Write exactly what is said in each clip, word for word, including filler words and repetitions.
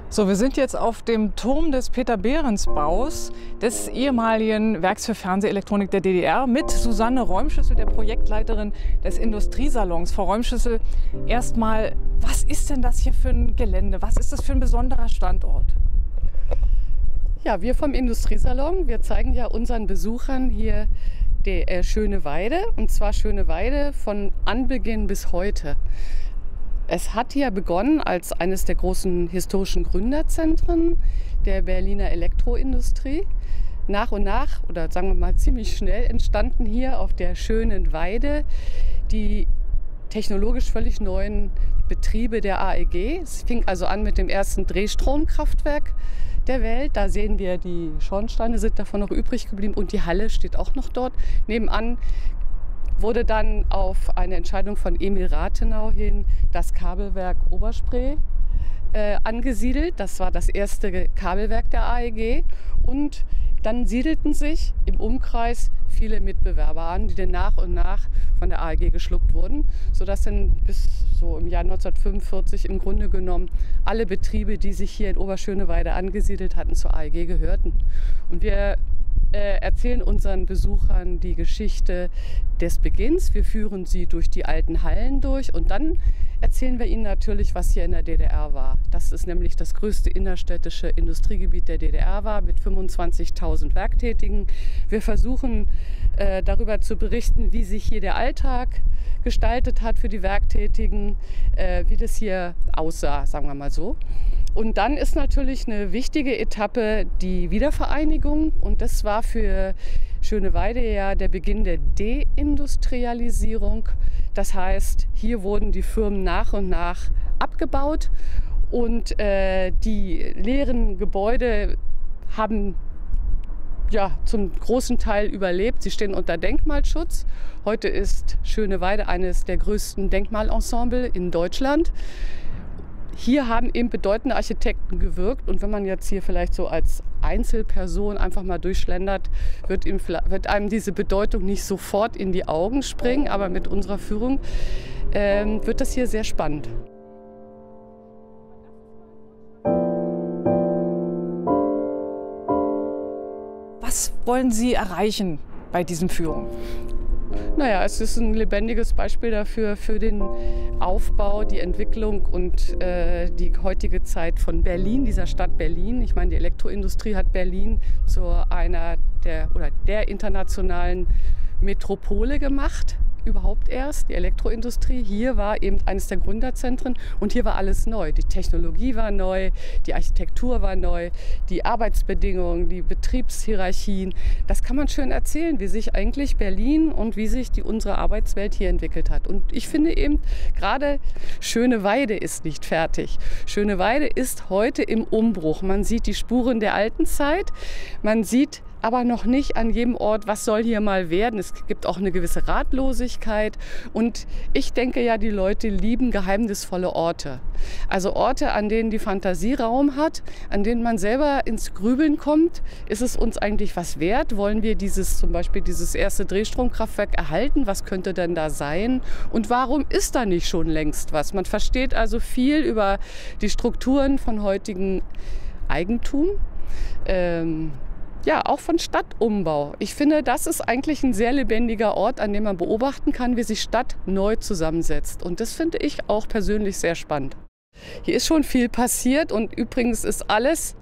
So, wir sind jetzt auf dem Turm des Peter-Behrens-Baus des ehemaligen Werks für Fernsehelektronik der D D R mit Susanne Räumschüssel, der Projektleiterin des Industriesalons. Frau Räumschüssel, erstmal, was ist denn das hier für ein Gelände? Was ist das für ein besonderer Standort? Ja, wir vom Industriesalon, wir zeigen ja unseren Besuchern hier die äh, Schöne Weide, und zwar Schöne Weide von Anbeginn bis heute. Es hat hier begonnen als eines der großen historischen Gründerzentren der Berliner Elektroindustrie. Nach und nach, oder sagen wir mal ziemlich schnell, entstanden hier auf der Schönen Weide die technologisch völlig neuen Betriebe der A E G. Es fing also an mit dem ersten Drehstromkraftwerk der Welt. Da sehen wir, die Schornsteine sind davon noch übrig geblieben und die Halle steht auch noch dort. Nebenan wurde dann auf eine Entscheidung von Emil Rathenau hin das Kabelwerk Oberspree äh, angesiedelt. Das war das erste Kabelwerk der A E G. Und dann siedelten sich im Umkreis viele Mitbewerber an, die dann nach und nach von der A E G geschluckt wurden, sodass dann bis so im Jahr neunzehnhundertfünfundvierzig im Grunde genommen alle Betriebe, die sich hier in Oberschöneweide angesiedelt hatten, zur A E G gehörten. Und wir äh, erzählen unseren Besuchern die Geschichte des Beginns. Wir führen sie durch die alten Hallen durch und dann erzählen wir ihnen natürlich, was hier in der D D R war. Das ist nämlich das größte innerstädtische Industriegebiet der D D R war mit fünfundzwanzigtausend Werktätigen. Wir versuchen äh, darüber zu berichten, wie sich hier der Alltag gestaltet hat für die Werktätigen, äh, wie das hier aussah, sagen wir mal so. Und dann ist natürlich eine wichtige Etappe die Wiedervereinigung, und das war für Schöneweide ja der Beginn der Deindustrialisierung. Das heißt, hier wurden die Firmen nach und nach abgebaut und äh, die leeren Gebäude haben ja zum großen Teil überlebt. Sie stehen unter Denkmalschutz. Heute ist Schöneweide eines der größten Denkmalensemble in Deutschland. Hier haben eben bedeutende Architekten gewirkt, und wenn man jetzt hier vielleicht so als Einzelperson einfach mal durchschlendert, wird, ihm, wird einem diese Bedeutung nicht sofort in die Augen springen, aber mit unserer Führung ähm, wird das hier sehr spannend. Was wollen Sie erreichen bei diesen Führungen? Naja, es ist ein lebendiges Beispiel dafür, für den Aufbau, die Entwicklung und äh, die heutige Zeit von Berlin, dieser Stadt Berlin. Ich meine, die Elektroindustrie hat Berlin zu einer der, oder der internationalen Metropole gemacht. Überhaupt erst, die Elektroindustrie. Hier war eben eines der Gründerzentren und hier war alles neu. Die Technologie war neu, die Architektur war neu, die Arbeitsbedingungen, die Betriebshierarchien. Das kann man schön erzählen, wie sich eigentlich Berlin und wie sich die, unsere Arbeitswelt hier entwickelt hat. Und ich finde eben, gerade Schöneweide ist nicht fertig. Schöneweide ist heute im Umbruch. Man sieht die Spuren der alten Zeit, man sieht aber noch nicht an jedem Ort, was soll hier mal werden. Es gibt auch eine gewisse Ratlosigkeit. Und ich denke ja, die Leute lieben geheimnisvolle Orte. Also Orte, an denen die Fantasie Raum hat, an denen man selber ins Grübeln kommt. Ist es uns eigentlich was wert? Wollen wir dieses, zum Beispiel dieses erste Drehstromkraftwerk erhalten? Was könnte denn da sein? Und warum ist da nicht schon längst was? Man versteht also viel über die Strukturen von heutigen Eigentum. Ähm, Ja, auch von Stadtumbau. Ich finde, das ist eigentlich ein sehr lebendiger Ort, an dem man beobachten kann, wie sich Stadt neu zusammensetzt. Und das finde ich auch persönlich sehr spannend. Hier ist schon viel passiert, und übrigens ist alles,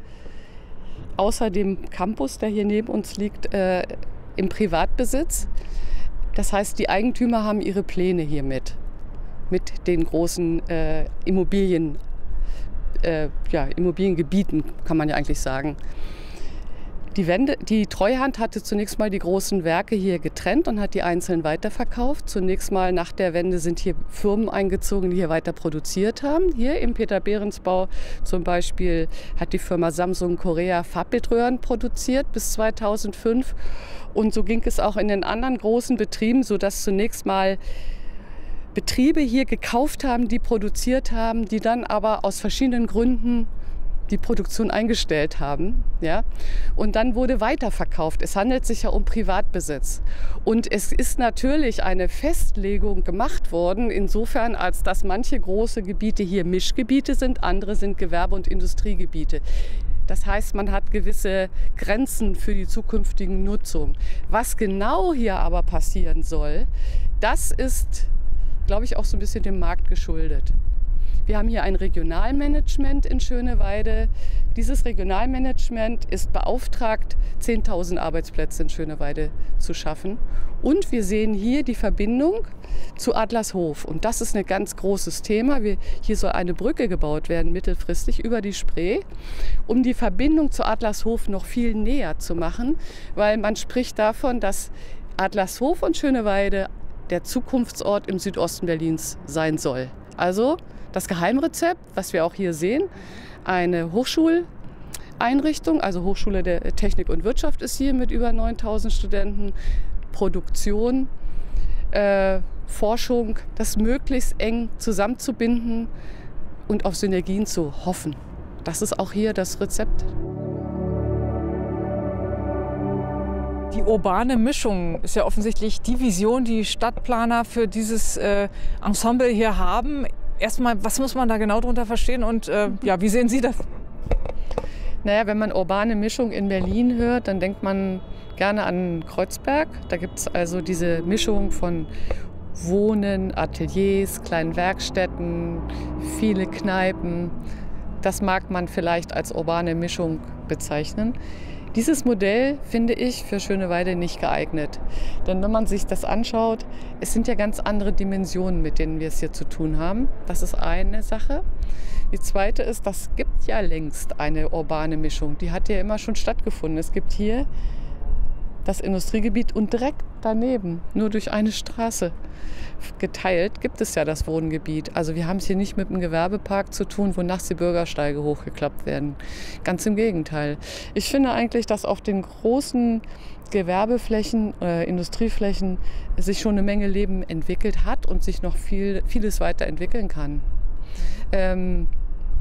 außer dem Campus, der hier neben uns liegt, äh, im Privatbesitz. Das heißt, die Eigentümer haben ihre Pläne hier mit, mit den großen äh, Immobilien, äh, ja, Immobiliengebieten, kann man ja eigentlich sagen. Die, Wende, die Treuhand hatte zunächst mal die großen Werke hier getrennt und hat die einzeln weiterverkauft. Zunächst mal nach der Wende sind hier Firmen eingezogen, die hier weiter produziert haben. Hier im Peter-Behrens-Bau zum Beispiel hat die Firma Samsung Korea Farbbildröhren produziert bis zweitausendfünf. Und so ging es auch in den anderen großen Betrieben, sodass zunächst mal Betriebe hier gekauft haben, die produziert haben, die dann aber aus verschiedenen Gründen die Produktion eingestellt haben. Ja? Und dann wurde weiterverkauft. Es handelt sich ja um Privatbesitz. Und es ist natürlich eine Festlegung gemacht worden, insofern, als dass manche große Gebiete hier Mischgebiete sind, andere sind Gewerbe- und Industriegebiete. Das heißt, man hat gewisse Grenzen für die zukünftige Nutzung. Was genau hier aber passieren soll, das ist, glaube ich, auch so ein bisschen dem Markt geschuldet. Wir haben hier ein Regionalmanagement in Schöneweide. Dieses Regionalmanagement ist beauftragt, zehntausend Arbeitsplätze in Schöneweide zu schaffen. Und wir sehen hier die Verbindung zu Adlershof. Und das ist ein ganz großes Thema. Wir, hier soll eine Brücke gebaut werden, mittelfristig über die Spree, um die Verbindung zu Adlershof noch viel näher zu machen. Weil man spricht davon, dass Adlershof und Schöneweide der Zukunftsort im Südosten Berlins sein soll. Also das Geheimrezept, was wir auch hier sehen, eine Hochschuleinrichtung, also Hochschule der Technik und Wirtschaft ist hier mit über neuntausend Studenten, Produktion, äh, Forschung, das möglichst eng zusammenzubinden und auf Synergien zu hoffen. Das ist auch hier das Rezept. Die urbane Mischung ist ja offensichtlich die Vision, die Stadtplaner für dieses äh, Ensemble hier haben. Erstmal, was muss man da genau drunter verstehen und äh, ja, wie sehen Sie das? Naja, wenn man urbane Mischung in Berlin hört, dann denkt man gerne an Kreuzberg. Da gibt es also diese Mischung von Wohnen, Ateliers, kleinen Werkstätten, viele Kneipen. Das mag man vielleicht als urbane Mischung bezeichnen. Dieses Modell finde ich für Schöneweide nicht geeignet. Denn wenn man sich das anschaut, es sind ja ganz andere Dimensionen, mit denen wir es hier zu tun haben. Das ist eine Sache. Die zweite ist, das gibt ja längst eine urbane Mischung. Die hat ja immer schon stattgefunden. Es gibt hier das Industriegebiet und direkt daneben, nur durch eine Straße geteilt, gibt es ja das Wohngebiet. Also wir haben es hier nicht mit einem Gewerbepark zu tun, wo nachts die Bürgersteige hochgeklappt werden. Ganz im Gegenteil. Ich finde eigentlich, dass auf den großen Gewerbeflächen, äh, Industrieflächen sich schon eine Menge Leben entwickelt hat und sich noch viel, vieles weiterentwickeln kann. Ähm,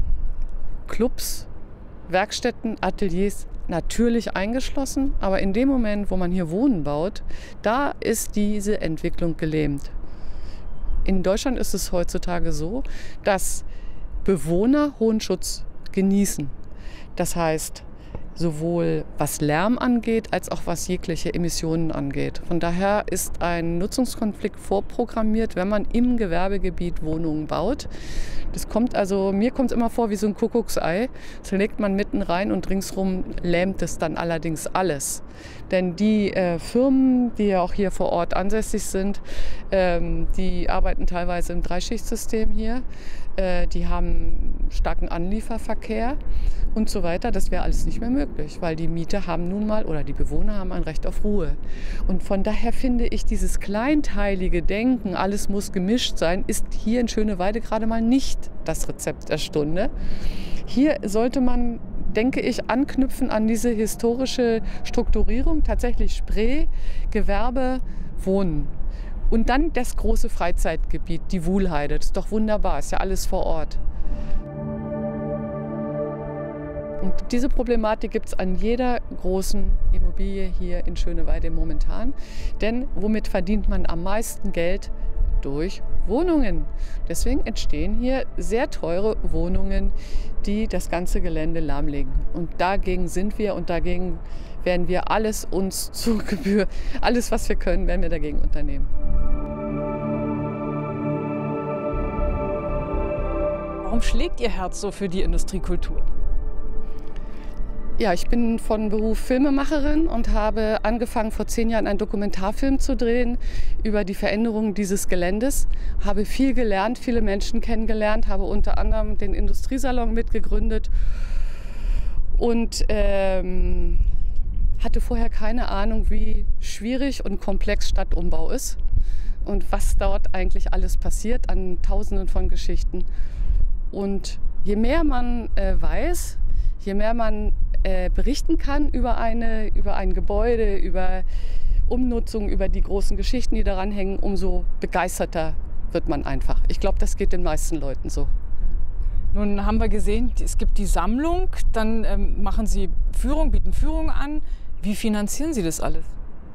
Clubs, Werkstätten, Ateliers, natürlich eingeschlossen, aber in dem Moment, wo man hier Wohnen baut, da ist diese Entwicklung gelähmt. In Deutschland ist es heutzutage so, dass Bewohner hohen Schutz genießen. Das heißt, sowohl was Lärm angeht, als auch was jegliche Emissionen angeht. Von daher ist ein Nutzungskonflikt vorprogrammiert, wenn man im Gewerbegebiet Wohnungen baut. Das kommt also, mir kommt es immer vor wie so ein Kuckucksei. Das legt man mitten rein und ringsrum lähmt es dann allerdings alles. Denn die äh, Firmen, die ja auch hier vor Ort ansässig sind, ähm, die arbeiten teilweise im Dreischichtsystem hier. Äh, die haben starken Anlieferverkehr und so weiter. Das wäre alles nicht mehr möglich, weil die Mieter haben nun mal oder die Bewohner haben ein Recht auf Ruhe. Und von daher finde ich, dieses kleinteilige Denken, alles muss gemischt sein, ist hier in Schöneweide gerade mal nicht das Rezept der Stunde. Hier sollte man, denke ich, anknüpfen an diese historische Strukturierung, tatsächlich Spree, Gewerbe, Wohnen. Und dann das große Freizeitgebiet, die Wuhlheide. Das ist doch wunderbar, ist ja alles vor Ort. Und diese Problematik gibt es an jeder großen Immobilie hier in Schöneweide momentan. Denn womit verdient man am meisten Geld? Durch Wohnungen. Deswegen entstehen hier sehr teure Wohnungen, die das ganze Gelände lahmlegen. Und dagegen sind wir und dagegen werden wir alles uns zu Gebühr, alles was wir können, werden wir dagegen unternehmen. Warum schlägt Ihr Herz so für die Industriekultur? Ja, ich bin von Beruf Filmemacherin und habe angefangen, vor zehn Jahren einen Dokumentarfilm zu drehen über die Veränderungen dieses Geländes. Habe viel gelernt, viele Menschen kennengelernt, habe unter anderem den Industriesalon mitgegründet und ähm, hatte vorher keine Ahnung, wie schwierig und komplex Stadtumbau ist und was dort eigentlich alles passiert an Tausenden von Geschichten. Und je mehr man äh, weiß, je mehr man äh, berichten kann über, eine, über ein Gebäude, über Umnutzung, über die großen Geschichten, die daran hängen, umso begeisterter wird man einfach. Ich glaube, das geht den meisten Leuten so. Nun haben wir gesehen, es gibt die Sammlung, dann ähm, machen Sie Führung, bieten Führung an. Wie finanzieren Sie das alles?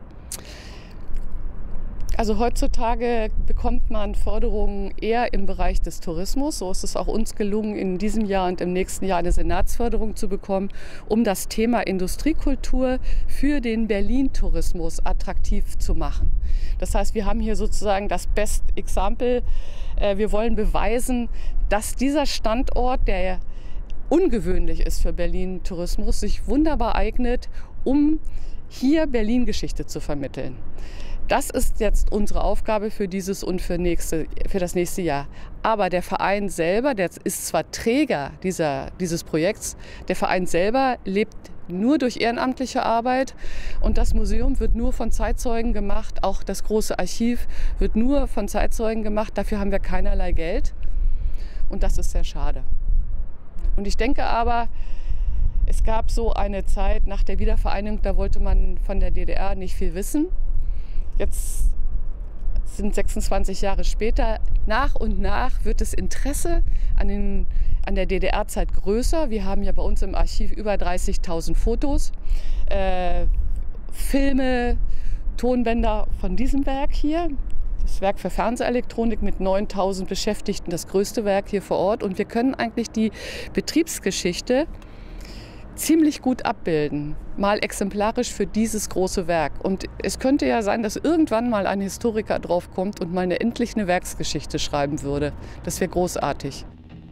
Also heutzutage bekommt man Förderungen eher im Bereich des Tourismus. So ist es auch uns gelungen, in diesem Jahr und im nächsten Jahr eine Senatsförderung zu bekommen, um das Thema Industriekultur für den Berlin-Tourismus attraktiv zu machen. Das heißt, wir haben hier sozusagen das Best Example. Wir wollen beweisen, dass dieser Standort, der ungewöhnlich ist für Berlin-Tourismus, sich wunderbar eignet, um hier Berlin-Geschichte zu vermitteln. Das ist jetzt unsere Aufgabe für dieses und für, nächste, für das nächste Jahr. Aber der Verein selber, der ist zwar Träger dieser, dieses Projekts, der Verein selber lebt nur durch ehrenamtliche Arbeit und das Museum wird nur von Zeitzeugen gemacht. Auch das große Archiv wird nur von Zeitzeugen gemacht. Dafür haben wir keinerlei Geld und das ist sehr schade. Und ich denke aber, es gab so eine Zeit nach der Wiedervereinigung, da wollte man von der D D R nicht viel wissen. Jetzt sind sechsundzwanzig Jahre später, nach und nach wird das Interesse an, den, an der D D R-Zeit größer. Wir haben ja bei uns im Archiv über dreißigtausend Fotos, äh, Filme, Tonbänder von diesem Werk hier. Das Werk für Fernsehelektronik mit neuntausend Beschäftigten, das größte Werk hier vor Ort. Und wir können eigentlich die Betriebsgeschichte ziemlich gut abbilden, mal exemplarisch für dieses große Werk. Und es könnte ja sein, dass irgendwann mal ein Historiker drauf kommt und mal eine, endlich eine Werksgeschichte schreiben würde. Das wäre großartig.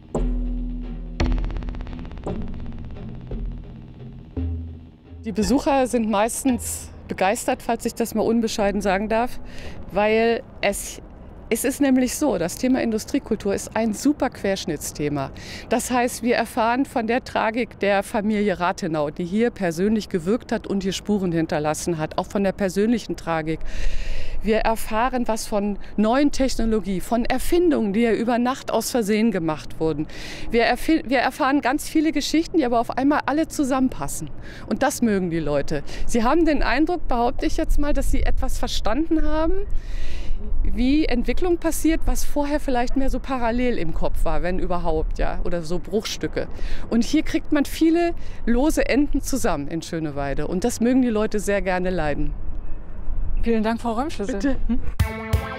Die Besucher sind meistens begeistert, falls ich das mal unbescheiden sagen darf, weil es Es ist nämlich so, das Thema Industriekultur ist ein super Querschnittsthema. Das heißt, wir erfahren von der Tragik der Familie Rathenau, die hier persönlich gewirkt hat und hier Spuren hinterlassen hat, auch von der persönlichen Tragik. Wir erfahren was von neuen Technologie, von Erfindungen, die ja über Nacht aus Versehen gemacht wurden. Wir, wir erfahren ganz viele Geschichten, die aber auf einmal alle zusammenpassen. Und das mögen die Leute. Sie haben den Eindruck, behaupte ich jetzt mal, dass sie etwas verstanden haben, wie Entwicklung passiert, was vorher vielleicht mehr so parallel im Kopf war, wenn überhaupt, ja, oder so Bruchstücke. Und hier kriegt man viele lose Enden zusammen in Schöneweide und das mögen die Leute sehr gerne leiden. Vielen Dank, Frau Räumschlüssel. Bitte. Hm?